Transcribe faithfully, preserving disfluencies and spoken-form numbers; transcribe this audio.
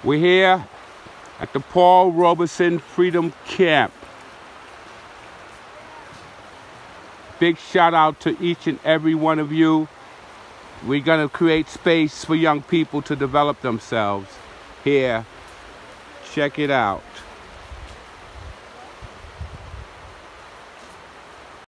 We're here at the Paul Robeson Freedom Camp. Big shout out to each and every one of you. We're gonna create space for young people to develop themselves here. Check it out.